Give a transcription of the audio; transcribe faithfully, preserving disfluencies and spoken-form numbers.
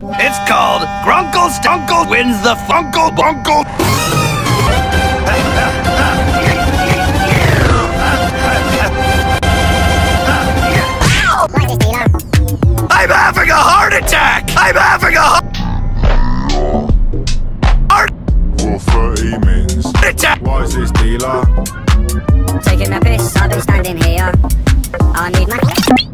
It's called Grunkle Stunkle wins the funkle bunkle. I'm having a heart attack! I'm having a heart For thirty mins. attack! Why is this dealer? Taking a piss, I've been standing here. I need my